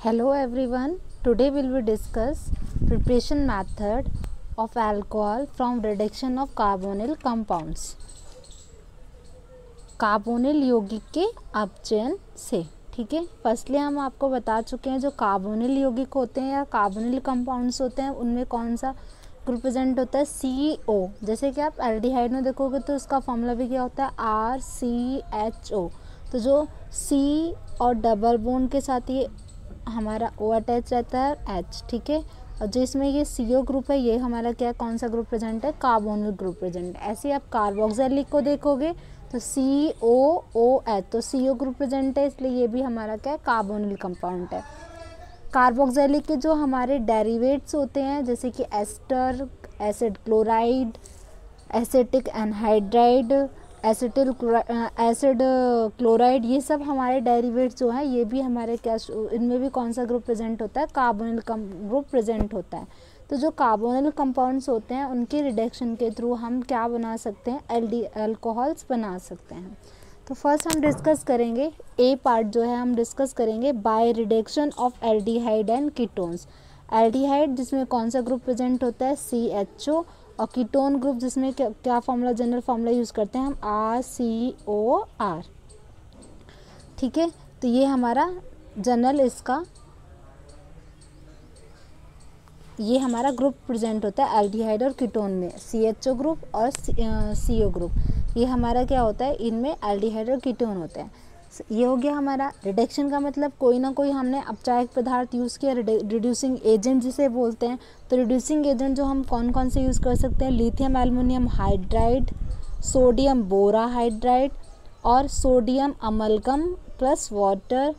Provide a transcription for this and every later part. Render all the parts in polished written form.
Hello everyone, today we will discuss preparation method of alcohol from reduction of carbonyl compounds. Carbonyl यौगिक के अपचयन से, ठीक है। Firstly हम आपको बता चुके हैं जो कार्बोनिल यौगिक होते हैं या कार्बोनिल कंपाउंड्स होते हैं उनमें कौन सा ग्रुप प्रेजेंट होता है, CO। जैसे कि आप एल्डिहाइड में देखोगे तो उसका फॉर्मूला भी क्या होता है, RCHO। तो जो C और डबल बॉन्ड के साथ ये हमारा O अटैच रहता है H, ठीक है। और जो इसमें ये CO ग्रुप है ये हमारा क्या कौन सा ग्रुप प्रेजेंट है, कार्बोनिल ग्रुप प्रेजेंट है। ऐसे आप कार्बोक्सिलिक को देखोगे तो COOH, तो CO ग्रुप प्रेजेंट है, इसलिए ये भी हमारा क्या है, कार्बोनिल कंपाउंड है। कार्बोक्सिलिक के जो हमारे डेरिवेट्स होते हैं जैसे कि ester, acid chloride, acetic anhydride, acid chloride, ये सब हमारे डेरिवेट्स जो हैं ये भी हमारे क्या, इनमें भी कौन सा ग्रुप प्रेजेंट होता है, कार्बोनिल ग्रुप प्रेजेंट होता है। तो जो कार्बोनिल कंपाउंड्स होते हैं उनके रिडक्शन के थ्रू हम क्या बना सकते हैं, अल्कोहल्स बना सकते हैं। तो फर्स्ट हम डिस्कस करेंगे ए पार्ट जो है, हम डिस्कस करेंगे by reduction of aldehyde and ketones. Aldehyde जिसमें कौन सा ग्रुप प्रेजेंट होता है, CHO, और कीटोन ग्रुप जिसमें क्या फॉर्मूला, जनरल फॉर्मूला यूज़ करते हैं हम, RCOR, ठीक है। तो ये हमारा जनरल इसका ये हमारा ग्रुप प्रेजेंट होता है एल्डिहाइड और कीटोन में, CHO ग्रुप और CO ग्रुप, ये हमारा क्या होता है, इनमें एल्डिहाइड और कीटोन होते हैं। ये हो गया हमारा रिडक्शन का मतलब, कोई ना कोई हमने अपचायक पदार्थ यूज़ किया, रिड्यूसिंग एजेंट जिसे बोलते हैं। तो रिड्यूसिंग एजेंट जो हम कौन कौन से यूज़ कर सकते हैं, lithium aluminium hydride, sodium borohydride और सोडियम अमलगम प्लस वाटर।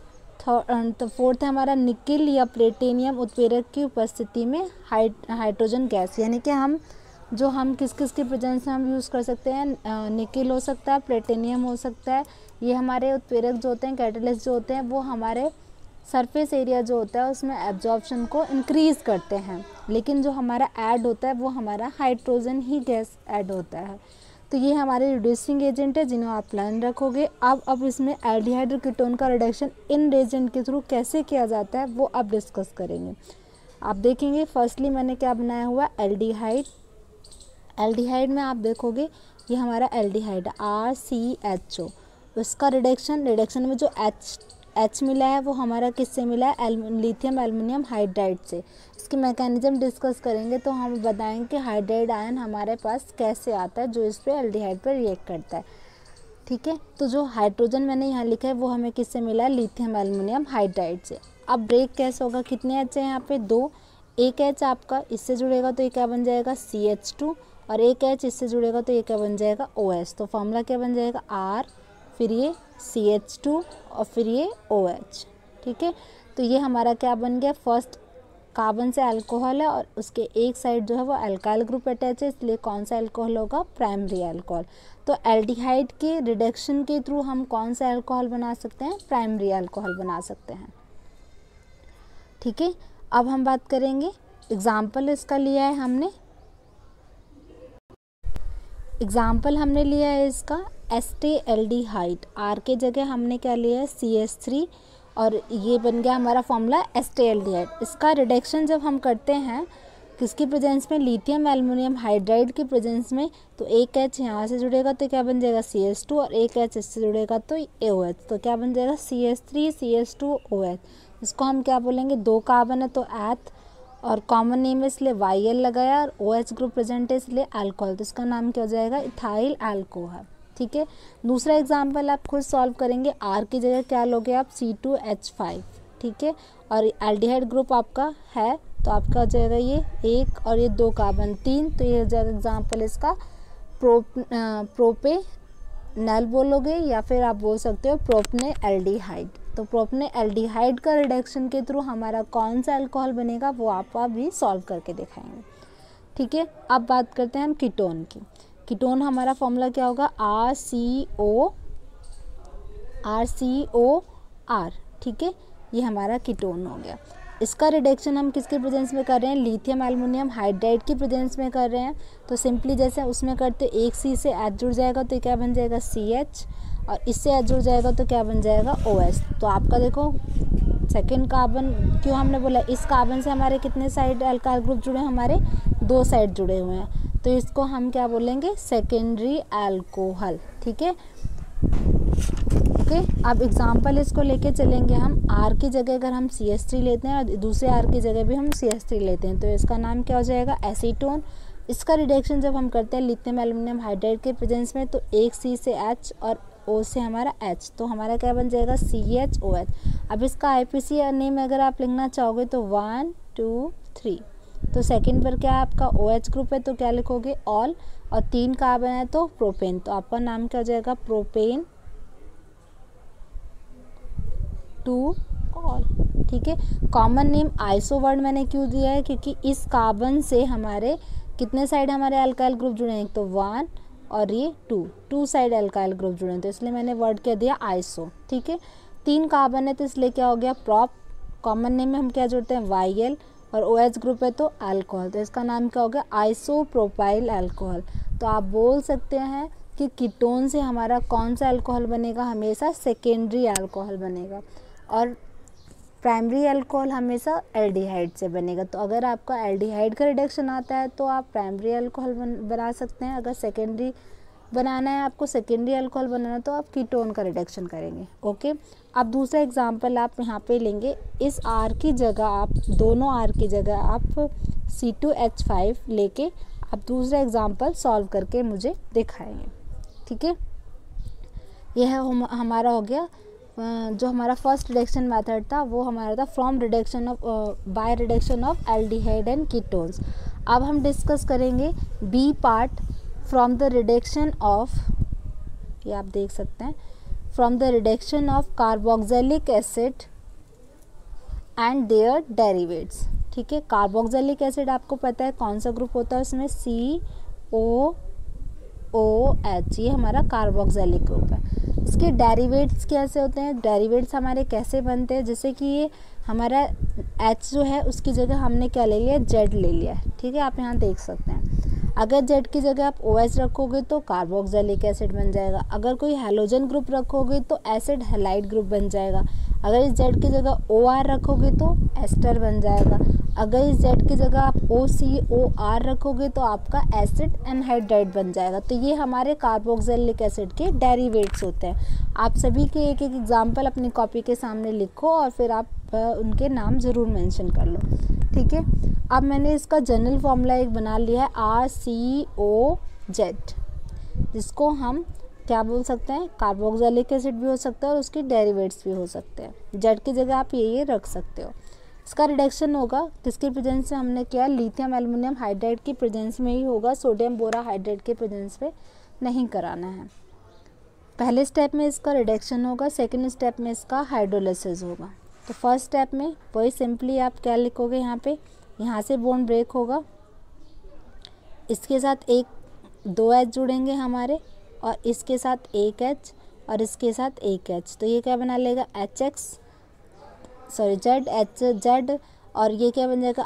तो फोर्थ है हमारा निकिल या प्लेटिनियम उत्प्रेरक की उपस्थिति में हाइड्रोजन गैस, यानी कि हम किस किस के प्रेजेंस में हम यूज़ कर सकते हैं, निकिल हो सकता है, प्लेटिनियम हो सकता है। ये हमारे उत्प्रेरक जो होते हैं, कैटलिस्ट जो होते हैं, वो हमारे सरफेस एरिया जो होता है उसमें एब्जॉर्प्शन को इंक्रीज़ करते हैं, लेकिन जो हमारा ऐड होता है वो हमारा हाइड्रोजन ही गैस ऐड होता है। तो ये हमारे रिड्यूसिंग एजेंट है जिन्हें आप प्लान रखोगे। अब इसमें एल्डिहाइड और कीटोन का रिडक्शन इन एजेंट के थ्रू कैसे किया जाता है वो अब डिस्कस करेंगे। आप देखेंगे फर्स्टली मैंने क्या बनाया हुआ, एल्डिहाइड। एल्डिहाइड में आप देखोगे ये हमारा एल्डिहाइड RCHO, उसका रिडक्शन में जो H मिला है वो हमारा किससे मिला है, लिथियम एल्युमिनियम हाइड्राइड से। इसकी मैकेनिज्म डिस्कस करेंगे तो हम बताएंगे कि हाइड्राइड आयन हमारे पास कैसे आता है जो इस पे एल्डिहाइड पर रिएक्ट करता है, ठीक है। तो जो हाइड्रोजन मैंने यहाँ लिखा है वो हमें किससे मिला है, लिथियम एल्युमिनियम हाइड्राइड से। अब ब्रेक कैसे होगा, कितने H है यहाँ पे, 2। एक H आपका इससे जुड़ेगा तो ये क्या बन जाएगा, CH2, और एक H इससे जुड़ेगा तो ये क्या बन जाएगा, OH। तो फॉर्मूला क्या बन जाएगा, R, फिर ये CH2 और फिर ये OH, ठीक है। तो ये हमारा क्या बन गया, फर्स्ट कार्बन से अल्कोहल है और उसके एक साइड जो है वो अल्काइल ग्रुप अटैच है, इसलिए कौन सा अल्कोहल होगा, प्राइमरी अल्कोहल। तो एल्डिहाइड के रिडक्शन के थ्रू हम कौन सा अल्कोहल बना सकते हैं, प्राइमरी अल्कोहल बना सकते हैं, ठीक है। अब हम बात करेंगे, एग्जाम्पल इसका लिया है हमने, एग्जाम्पल हमने लिया है इसका एस्टेल्डिहाइड, R के जगह हमने क्या लिया है, CH3, और ये बन गया हमारा फॉर्मूला एस्टेल्डिहाइड। इसका रिडक्शन जब हम करते हैं किसकी प्रेजेंस में, लिथियम एल्युमिनियम हाइड्राइड की प्रेजेंस में, तो एक H यहाँ से जुड़ेगा तो क्या बन जाएगा, CH2, और एक H इससे जुड़ेगा तो OH, तो क्या बन जाएगा, CH3 CH2 OH। इसको हम क्या बोलेंगे, 2 कार्बन है तो एथ, और कॉमन नेम है इसलिए YL लगाया, और OH ग्रुप प्रेजेंट है इसलिए अल्कोहल, तो इसका नाम क्या हो जाएगा, इथाइल अल्कोहल, ठीक है। दूसरा एग्जाम्पल आप खुद सॉल्व करेंगे, R की जगह क्या लोगे आप, C2H5, ठीक है, और एल्डिहाइड ग्रुप आपका है तो आपका हो जाएगा ये 1 और ये 2 कार्बन 3, तो ये हो जाएगा एग्जाम्पल इसका प्रोपेनल बोलोगे या फिर आप बोल सकते हो प्रोपने एल्डिहाइड। तो प्रोपने एल्डिहाइड का रिडक्शन के थ्रू हमारा कौन सा अल्कोहल बनेगा वो आप अभी सॉल्व करके दिखाएंगे, ठीक है। अब बात करते हैं हम कीटोन की। कीटोन हमारा फॉर्मूला क्या होगा, RCOR, ठीक है, ये हमारा कीटोन हो गया। इसका रिडक्शन हम किसके प्रेजेंस में कर रहे हैं, लिथियम एल्युमिनियम हाइड्राइड की प्रेजेंस में कर रहे हैं। तो सिंपली जैसे उसमें करते, एक C से H जुड़ जाएगा तो क्या बन जाएगा, CH, और इससे H जुड़ जाएगा तो क्या बन जाएगा, OH। तो आपका देखो सेकेंड कार्बन क्यों हमने बोला, इस कार्बन से हमारे कितने साइड अल्काइल ग्रुप जुड़े हैं, हमारे 2 साइड जुड़े हुए हैं, तो इसको हम क्या बोलेंगे, सेकेंडरी अल्कोहल। ठीक है, ओके। अब एग्जांपल इसको लेके चलेंगे हम। R की जगह अगर हम CH3 लेते हैं और दूसरे R की जगह भी हम CH3 लेते हैं, तो इसका नाम क्या हो जाएगा, एसीटोन। इसका रिडक्शन जब हम करते हैं लिथियम एल्युमिनियम हाइड्राइड के प्रेजेंस में, तो एक C से H और O से हमारा H, तो हमारा क्या बन जाएगा, CHOH। अब इसका IPC नेम अगर आप लिखना चाहोगे तो 1 2 3, तो सेकंड पर क्या आपका OH ग्रुप है, तो क्या लिखोगे, ऑल, और 3 कार्बन है तो प्रोपेन, तो आपका नाम क्या हो जाएगा, प्रोपेन 2 ऑल। ठीक है, कॉमन नेम आइसो वर्ड मैंने क्यों दिया है, क्योंकि इस कार्बन से हमारे कितने साइड हमारे अल्काइल ग्रुप जुड़े हैं, तो 1 और ये 2 साइड अल्काइल ग्रुप जुड़े हैं, तो इसलिए मैंने वर्ड क्या दिया, आइसो। ठीक है, 3 कार्बन है तो इसलिए क्या हो गया, प्रॉप। कॉमन नेम में हम क्या जोड़ते हैं, YL, और OH ग्रुप है तो अल्कोहल, तो इसका नाम क्या हो गया, आइसोप्रोपाइल अल्कोहल। तो आप बोल सकते हैं कि कीटोन से हमारा कौन सा अल्कोहल बनेगा, हमेशा सेकेंडरी अल्कोहल बनेगा, और प्राइमरी अल्कोहल हमेशा एल्डिहाइड से बनेगा। तो अगर आपका एल्डिहाइड का रिडक्शन आता है तो आप प्राइमरी अल्कोहल बना सकते हैं, अगर सेकेंडरी बनाना है आपको, सेकेंडरी अल्कोहल बनाना है, तो आप कीटोन का रिडक्शन करेंगे। ओके, अब दूसरा एग्जांपल आप यहाँ पे लेंगे। इस R की जगह आप, दोनों R की जगह आप C2H5 लेके आप दूसरा एग्जांपल सॉल्व करके मुझे दिखाएंगे। ठीक है, यह हमारा हो गया। जो हमारा फर्स्ट रिडक्शन मेथड था वो हमारा था from reduction of by reduction of aldehyde and ketones. अब हम डिस्कस करेंगे B part, from the reduction of, ये आप देख सकते हैं, from the reduction of carboxylic acid and their derivatives. ठीक है, कार्बोक्सिलिक एसिड आपको पता है कौन सा ग्रुप होता है, उसमें COOH, ये हमारा कार्बोक्सिलिक ग्रुप है। इसके डेरिवेट्स कैसे होते हैं, डेरिवेट्स हमारे कैसे बनते हैं, जैसे कि ये हमारा H जो है उसकी जगह हमने क्या ले लिया, Z ले लिया है। ठीक है, आप यहाँ देख सकते हैं। अगर Z की जगह आप OH रखोगे तो कार्बोक्सिलिक एसिड बन जाएगा, अगर कोई हैलोजन ग्रुप रखोगे तो एसिड हैलाइड ग्रुप बन जाएगा, अगर इस Z की जगह OR रखोगे तो एस्टर बन जाएगा, अगर इस Z की जगह आप OCOR रखोगे तो आपका एसिड एनहाइड्राइड बन जाएगा। तो ये हमारे कार्बोक्सिलिक एसिड के डेरिवेट्स होते हैं। आप सभी के एक एक एग्जाम्पल अपनी कॉपी के सामने लिखो और फिर आप उनके नाम ज़रूर मेंशन कर लो। ठीक है, अब मैंने इसका जनरल फॉर्मूला एक बना लिया है, RCOZ, जिसको हम क्या बोल सकते हैं, कार्बोक्सिलिक एसिड भी हो सकता है और उसके डेरिवेट्स भी हो सकते हैं। Z की जगह आप ये रख सकते हो। इसका रिडक्शन होगा किसके प्रेजेंस में, हमने किया लिथियम एल्युमिनियम हाइड्राइड की प्रेजेंस में ही होगा, सोडियम बोरा हाइड्राइड के प्रेजेंस पे नहीं कराना है। पहले स्टेप में इसका रिडक्शन होगा, सेकंड स्टेप में इसका हाइड्रोलिसिस होगा। तो फर्स्ट स्टेप में वही सिंपली आप क्या लिखोगे, यहाँ पे यहाँ से बॉन्ड ब्रेक होगा, इसके साथ 2 H जुड़ेंगे हमारे, और इसके साथ 1 H और इसके साथ 1 H, तो ये क्या बना लेगा, Z, और ये क्या बन जाएगा,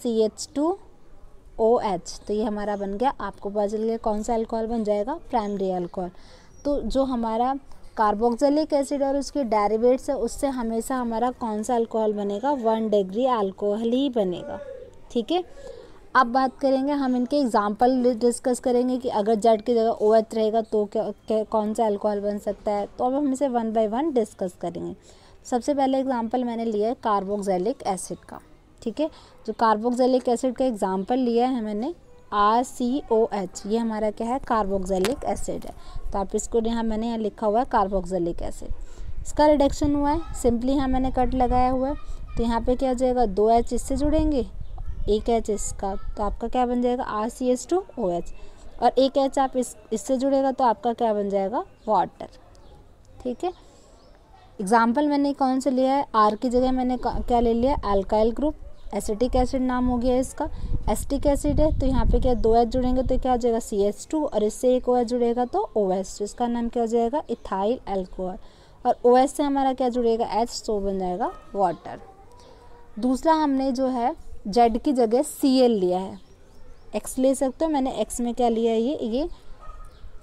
RCH2OH। तो ये हमारा बन गया, आपको पता चल गया कौन सा अल्कोहल बन जाएगा, प्राइमरी अल्कोहल। तो जो हमारा कार्बोक्सिलिक एसिड और उसके डेरिवेट्स है उससे हमेशा हमारा कौन सा अल्कोहल बनेगा, 1 डिग्री अल्कोहल ही बनेगा। ठीक है, अब बात करेंगे हम इनके एग्जाम्पल डिस्कस करेंगे कि अगर Z की जगह OH रहेगा तो क्या कौन सा अल्कोहल बन सकता है। तो अब हम इसे 1 बाय 1 डिस्कस करेंगे। सबसे पहले एग्जाम्पल मैंने लिया है कार्बोक्सिलिक एसिड का। ठीक है, जो कार्बोक्सिलिक एसिड का एग्जाम्पल लिया है मैंने RCOH, ये हमारा क्या है, कार्बोक्सिलिक एसिड है। तो आप इसको मैंने यहाँ लिखा हुआ है कार्बोक्सिलिक एसिड। इसका रिडक्शन हुआ है, सिंपली यहाँ मैंने कट लगाया हुआ है, तो यहाँ पे क्या हो जाएगा, 2 H इससे जुड़ेंगे, 1 H इसका, तो आपका क्या बन जाएगा, RCH2OH, और 1 H आप इससे जुड़ेगा तो आपका क्या बन जाएगा, वाटर। ठीक है, एग्जाम्पल मैंने कौन सा लिया है, R की जगह मैंने क्या ले लिया, अल्काइल ग्रुप, एसिटिक एसिड नाम हो गया इसका, एसिटिक एसिड है, तो यहाँ पे क्या 2 H जुड़ेंगे तो क्या हो जाएगा, CH2, और इससे 1 OH जुड़ेगा तो OH, तो इसका नाम क्या हो जाएगा, इथाइल अल्कोहल, और OH से हमारा क्या जुड़ेगा, H, तो बन जाएगा वाटर। दूसरा हमने जो है Z की जगह Cl लिया है, X ले सकते हो, मैंने X में क्या लिया है, ये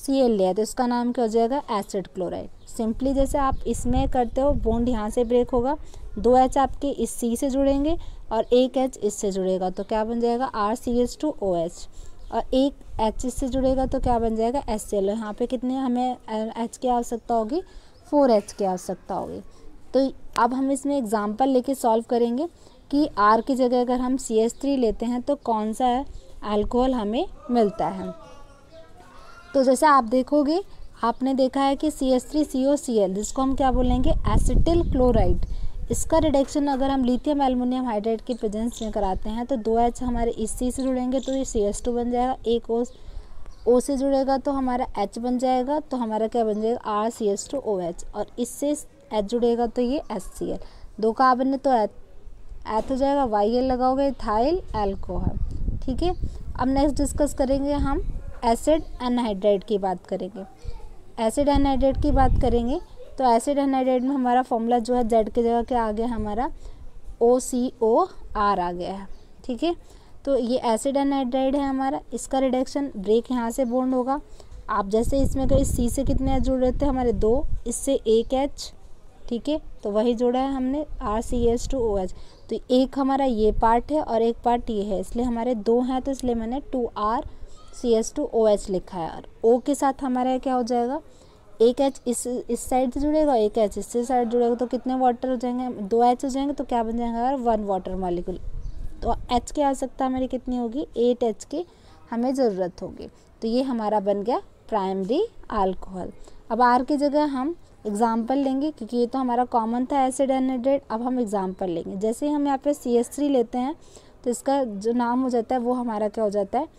Cl लिया है तो इसका नाम क्या हो जाएगा, एसिड क्लोराइड। सिंपली जैसे आप इसमें करते हो, बॉन्ड यहाँ से ब्रेक होगा, 2 H आपके इस C से जुड़ेंगे और 1 H इससे जुड़ेगा तो क्या बन जाएगा, RCH2OH, और 1 H इससे जुड़ेगा तो क्या बन जाएगा, HCl। यहाँ पे कितने हमें H की आवश्यकता होगी, 4 H की आवश्यकता होगी। तो अब हम इसमें एग्जाम्पल लेके सॉल्व करेंगे कि R की जगह अगर हम CH3 लेते हैं तो कौन सा अल्कोहल हमें मिलता है। तो जैसे आप देखोगे, आपने देखा है कि CH3COCl, जिसको हम क्या बोलेंगे, एसिटिल क्लोराइड, इसका रिडक्शन अगर हम लिथियम एल्युमिनियम हाइड्राइड के प्रेजेंस में कराते हैं तो 2 H हमारे इस C से जुड़ेंगे तो ये CH2 बन जाएगा, एक O से जुड़ेगा तो हमारा H बन जाएगा, तो हमारा क्या बन जाएगा, RCH2OH, और इससे H जुड़ेगा तो ये HCl, 2 कार्बन है तो H हो जाएगा, YL लगाओगे, इथाइल अल्कोहल। ठीक है, अब नेक्स्ट डिस्कस करेंगे हम एसिड एनहाइड्राइड की बात करेंगे। एसिड एनहाइड्राइड की बात करेंगे तो एसिड एनहाइड्राइड में हमारा फॉर्मूला जो है Z की जगह क्या आ गया, हमारा OCOR आ गया है। ठीक है, तो ये एसिड एनहाइड्राइड है हमारा, इसका रिडक्शन ब्रेक यहाँ से बॉन्ड होगा। आप जैसे इसमें तो इस C से कितने H जुड़ रहे थे हमारे 2, इससे 1 H, ठीक है, तो वही जोड़ा है हमने RCH2OH। तो एक हमारा ये पार्ट है और एक पार्ट ये है, इसलिए हमारे 2 हैं तो इसलिए मैंने 2RCH2OH लिखा है। और O के साथ हमारा क्या हो जाएगा, 1 H इस साइड से जुड़ेगा, 1 H इस साइड जुड़ेगा तो कितने वाटर हो जाएंगे, 2 H हो जाएंगे, तो क्या बन जाएगा, 1 वाटर मॉलिक्यूल। तो H की आवश्यकता हमारी कितनी होगी, 8 H की हमें ज़रूरत होगी। तो ये हमारा बन गया प्राइमरी अल्कोहल। अब R की जगह हम एग्जाम्पल लेंगे क्योंकि ये तो हमारा कॉमन था एसिड एनहाइड्राइड। अब हम एग्जाम्पल लेंगे, जैसे ही हम यहाँ पे CH3 लेते हैं तो इसका जो नाम हो जाता है वो हमारा क्या हो जाता है,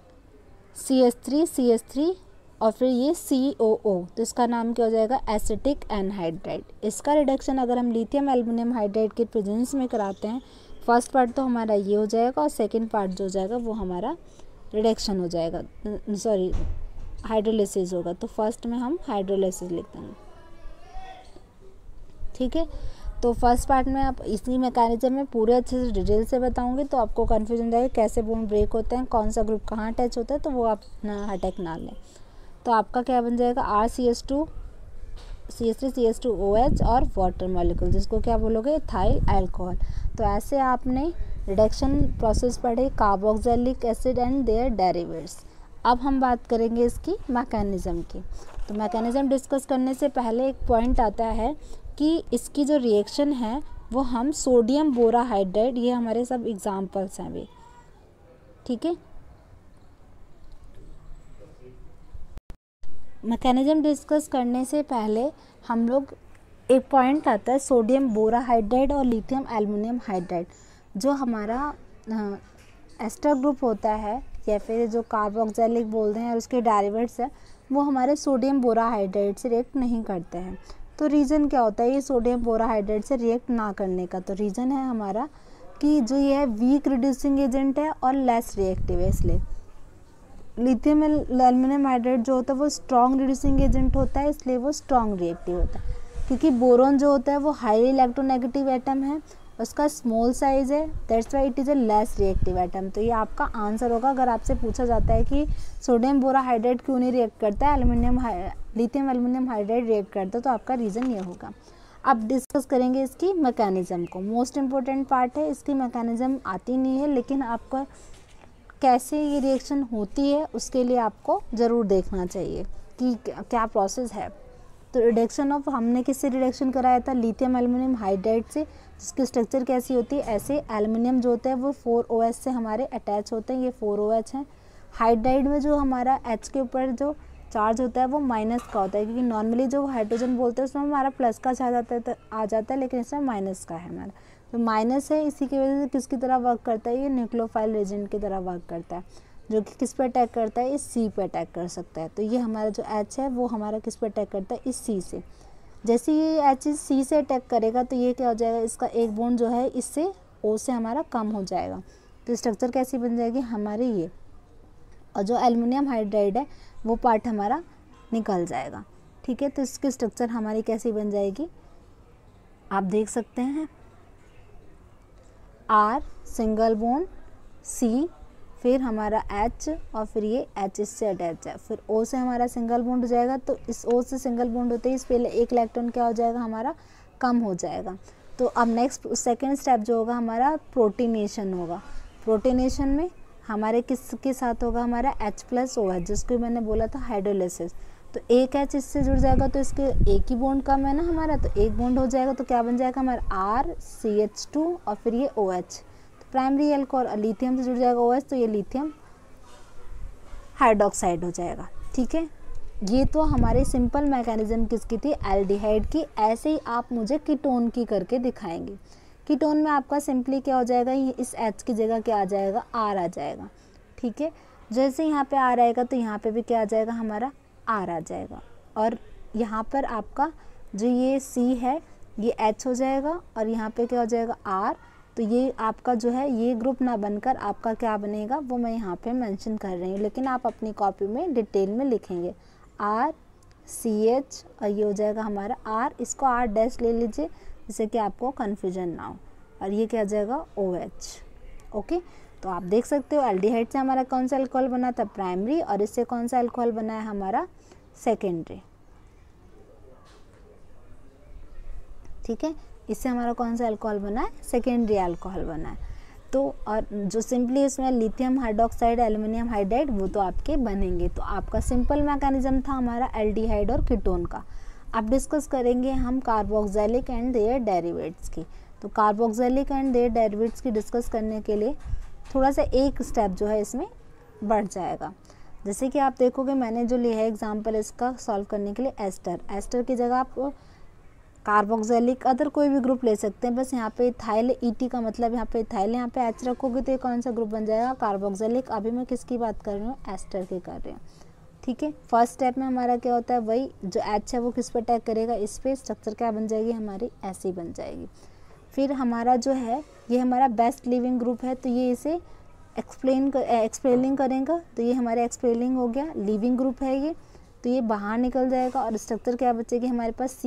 CH3 और फिर ये COO, तो इसका नाम क्या हो जाएगा, एसिटिक एनहाइड्राइड। इसका रिडक्शन अगर हम लिथियम एल्युमिनियम हाइड्राइड के प्रेजेंस में कराते हैं, फर्स्ट पार्ट तो हमारा ये हो जाएगा और सेकेंड पार्ट जो हो जाएगा वो हमारा रिडक्शन हो जाएगा, सॉरी हाइड्रोलिसिस होगा। तो फर्स्ट में हम हाइड्रोलिसिस लिख देंगे। ठीक है, तो फर्स्ट पार्ट में आप इसी मैकेनिज्म में पूरे अच्छे से डिटेल से बताऊंगी तो आपको कन्फ्यूजन रहेगा कैसे बॉन्ड ब्रेक होते हैं, कौन सा ग्रुप कहाँ अटैच होता है, तो वो आप ना हटैक ना लें। तो आपका क्या बन जाएगा, CH3CH2OH और वाटर मॉलिक्यूल, जिसको क्या बोलोगे, इथाइल अल्कोहल। तो ऐसे आपने रिडक्शन प्रोसेस पढ़े, carboxylic acid and their derivatives. अब हम बात करेंगे इसकी मैकेनिज्म की। तो मैकेनिज्म डिस्कस करने से पहले एक पॉइंट आता है कि इसकी जो रिएक्शन है वो हम सोडियम बोराहाइड्राइड, ये हमारे सब एग्जाम्पल्स हैं वे। ठीक है, मैकेनिज्म डिस्कस करने से पहले हम लोग एक पॉइंट आता है सोडियम बोराहाइड्राइड और लिथियम एल्युमिनियम हाइड्राइड। जो हमारा एस्टर ग्रुप होता है या फिर जो कार्बोक्सिलिक बोलते हैं और उसके डेरिवेटिव्स है, वो हमारे सोडियम बोराहाइड्राइड से रिएक्ट नहीं करते हैं। तो रीज़न क्या होता है ये सोडियम बोराहाइड्राइड से रिएक्ट ना करने का, तो रीज़न है हमारा कि जो ये है वीक रिड्यूसिंग एजेंट है और लेस रिएक्टिव है। इसलिए लिथियम एल्युमिनियम हाइड्राइड जो होता है वो स्ट्रॉन्ग रिड्यूसिंग एजेंट होता है, इसलिए वो स्ट्रॉन्ग रिएक्टिव होता है। क्योंकि बोरोन जो होता है वो हाईली इलेक्ट्रोनेगेटिव एटम है, उसका स्मॉल साइज है, that's why it is a less reactive atom. तो ये आपका आंसर होगा अगर आपसे पूछा जाता है कि सोडियम बोराहाइड्राइड क्यों नहीं रिएक्ट करता है, लिथियम एल्युमिनियम हाइड्राइड रिएक्ट करता है, तो आपका रीज़न ये होगा। अब डिस्कस करेंगे इसकी मैकेनिज्म को, मोस्ट इम्पोर्टेंट पार्ट है। इसकी मैकेनिज्म आती नहीं है लेकिन आपका कैसे ये रिएक्शन होती है उसके लिए आपको ज़रूर देखना चाहिए कि क्या प्रोसेस है। तो रिडक्शन ऑफ, हमने किससे रिडक्शन कराया था, लिथियम एल्युमिनियम हाइड्राइड से, जिसकी स्ट्रक्चर कैसी होती है, ऐसे एल्युमिनियम जो होता है वो 4OH से हमारे अटैच होते हैं, ये 4OH हैं। हाइड्राइड में जो हमारा H के ऊपर जो चार्ज होता है वो माइनस का होता है, क्योंकि नॉर्मली जो हाइड्रोजन बोलते हैं उसमें हमारा प्लस का आ जाता है लेकिन इसमें माइनस का है हमारा, तो माइनस है। इसी की वजह से किसकी तरह वर्क करता है, ये न्यूक्लियोफाइल एजेंट की तरह वर्क करता है, जो कि किस पे अटैक करता है, इस C पे अटैक कर सकता है। तो ये हमारा जो H है वो हमारा किस पे अटैक करता है, इस C से। जैसे ये H इस C से अटैक करेगा तो ये क्या हो जाएगा, इसका एक बॉन्ड जो है इससे O से हमारा कम हो जाएगा, तो स्ट्रक्चर कैसी बन जाएगी हमारी ये, और जो एल्युमिनियम हाइड्राइड है वो पार्ट हमारा निकल जाएगा। ठीक है, तो इसकी स्ट्रक्चर हमारी कैसी बन जाएगी, आप देख सकते हैं, R सिंगल बॉन्ड C, फिर हमारा H और फिर ये H इससे अटैच है, फिर O से हमारा सिंगल बॉन्ड हो जाएगा। तो इस O से सिंगल बॉन्ड होते ही इस पहले एक इलेक्ट्रॉन क्या हो जाएगा हमारा कम हो जाएगा। तो अब नेक्स्ट सेकेंड स्टेप जो होगा हमारा प्रोटीनेशन होगा। प्रोटीनेशन में हमारे किसके साथ होगा हमारा H+OH, जिसको मैंने बोला था हाइड्रोलिसिस। तो एक H इससे जुड़ जाएगा तो इसके एक ही बॉन्ड कम है ना हमारा, तो एक बॉन्ड हो जाएगा तो क्या बन जाएगा हमारा RCH2 और फिर ये OH। तो प्राइमरी अल्कोहल लिथियम से जुड़ जाएगा OH, तो ये लिथियम हाइड्रोक्साइड हो जाएगा। ठीक है, ये तो हमारे सिंपल मैकेनिज्म किसकी थी, एल्डिहाइड की। ऐसे ही आप मुझे कीटोन की करके दिखाएंगे। कीटोन में आपका सिंपली क्या हो जाएगा, ये इस H की जगह क्या आ जाएगा, R आ जाएगा। ठीक है, जैसे यहाँ पे R आएगा तो यहाँ पे भी क्या आ जाएगा हमारा R आ जाएगा। और यहाँ पर आपका जो ये C है ये H हो जाएगा और यहाँ पे क्या हो जाएगा R। तो ये आपका जो है ये ग्रुप ना बनकर आपका क्या बनेगा वो मैं यहाँ पे मेंशन कर रही हूँ, लेकिन आप अपनी कॉपी में डिटेल में लिखेंगे RCH और ये हो जाएगा हमारा R, इसको R डैश ले लीजिए जिससे कि आपको कन्फ्यूजन ना हो, और ये क्या आ जाएगा OH। ओके, तो आप देख सकते हो एल्डिहाइड से हमारा कौन सा अल्कोहल बना था, प्राइमरी, और इससे कौन सा अल्कोहल बना है हमारा सेकेंडरी। ठीक है, इससे हमारा कौन सा अल्कोहल बना है, सेकेंडरी अल्कोहल बना है। तो और जो सिंपली इसमें लिथियम हाइड्रोक्साइड, एल्युमिनियम हाइड्राइड, वो तो आपके बनेंगे। तो आपका सिंपल मैकेनिज्म था हमारा एल्डिहाइड और कीटोन का। अब डिस्कस करेंगे हम कार्बोक्सिलिक एंड देयर डेरिवेट्स की। तो कार्बोक्सिलिक एंड देयर डेरिवेट्स की डिस्कस करने के लिए थोड़ा सा एक स्टेप जो है इसमें बढ़ जाएगा। जैसे कि आप देखोगे मैंने जो लिया है एग्जाम्पल इसका सॉल्व करने के लिए एस्टर की जगह आप कार्बोक्सिलिक अदर कोई भी ग्रुप ले सकते हैं, बस यहाँ पे इथाइल, ET का मतलब यहाँ पे इथाइल, यहाँ पे H रखोगे तो ये कौन सा ग्रुप बन जाएगा, कार्बोक्सिलिक। अभी मैं किसकी बात कर रही हूँ, एस्टर की कर रही हूँ। ठीक है, फर्स्ट स्टेप में हमारा क्या होता है, वही जो H है वो किस पे अटैक करेगा, इस पे, स्ट्रक्चर क्या बन जाएगी हमारी ऐसी बन जाएगी। फिर हमारा जो है ये हमारा बेस्ट लिविंग ग्रुप है, तो ये इसे एक्सपेलिंग करेगा, तो ये हमारा एक्सपेलिंग हो गया। लिविंग ग्रुप है ये, तो ये बाहर निकल जाएगा और स्ट्रक्चर क्या बचेगी हमारे पास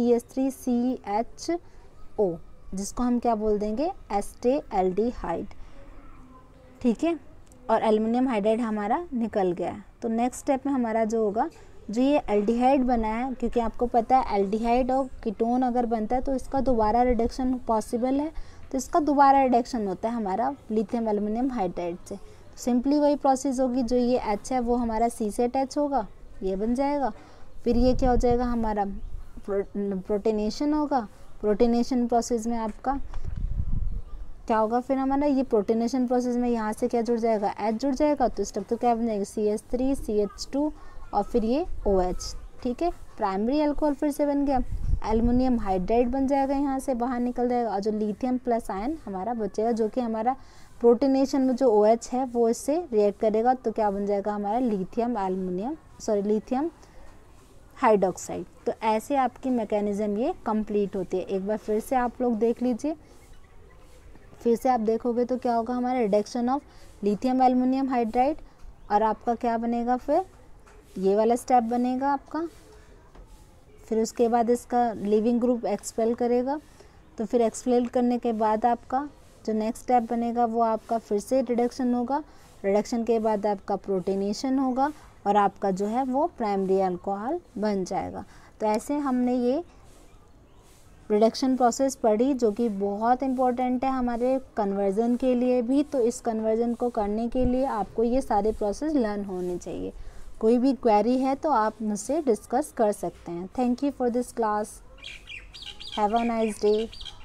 CH3CHO, जिसको हम क्या बोल देंगे, एस्टेल्डिहाइड। ठीक है, और एल्युमिनियम हाइड्राइड हमारा निकल गया है। तो नेक्स्ट स्टेप में हमारा जो होगा, जो ये एल्डिहाइड बना है, क्योंकि आपको पता है एल्डिहाइड और कीटोन अगर बनता है तो इसका दोबारा रिडक्शन पॉसिबल है, तो इसका दोबारा रिडक्शन होता है हमारा लिथियम एल्युमिनियम हाइड्राइड से। तो सिंपली वही प्रोसेस होगी, जो ये H है वो हमारा C से अटैच होगा, ये बन जाएगा। फिर ये क्या हो जाएगा हमारा प्रोटीनेशन होगा। प्रोटीनेशन प्रोसेस में आपका क्या होगा, फिर हमारा ये प्रोटीनेशन प्रोसेस में यहाँ से क्या जुड़ जाएगा, H जुड़ जाएगा, तो स्ट्रक्चर क्या बन जाएगा, CH3 CH2 और फिर ये OH। ठीक है, प्राइमरी अल्कोहल फिर से बन गया, एल्युमिनियम हाइड्राइड बन जाएगा, यहाँ से बाहर निकल जाएगा, और जो लिथियम प्लस आयन हमारा बचेगा, जो कि हमारा प्रोटीनेशन में जो OH है वो इससे रिएक्ट करेगा, तो क्या बन जाएगा हमारा लिथियम हाइड्रोक्साइड। तो ऐसे आपकी मैकेनिज्म ये कंप्लीट होती है। एक बार फिर से आप लोग देख लीजिए, फिर से आप देखोगे तो क्या होगा हमारा reduction of lithium aluminium hydride, और आपका क्या बनेगा, फिर ये वाला स्टेप बनेगा आपका। फिर उसके बाद इसका लिविंग ग्रुप एक्सपेल करेगा, तो फिर एक्सपेल करने के बाद आपका जो नेक्स्ट स्टेप बनेगा वो आपका फिर से रिडक्शन होगा। रिडक्शन के बाद आपका प्रोटीनेशन होगा और आपका जो है वो प्राइमरी अल्कोहल बन जाएगा। तो ऐसे हमने ये रिडक्शन प्रोसेस पढ़ी, जो कि बहुत इम्पोर्टेंट है हमारे कन्वर्जन के लिए भी। तो इस कन्वर्जन को करने के लिए आपको ये सारे प्रोसेस लर्न होने चाहिए। कोई भी क्वेरी है तो आप मुझसे डिस्कस कर सकते हैं। Thank you for this class, have a nice day.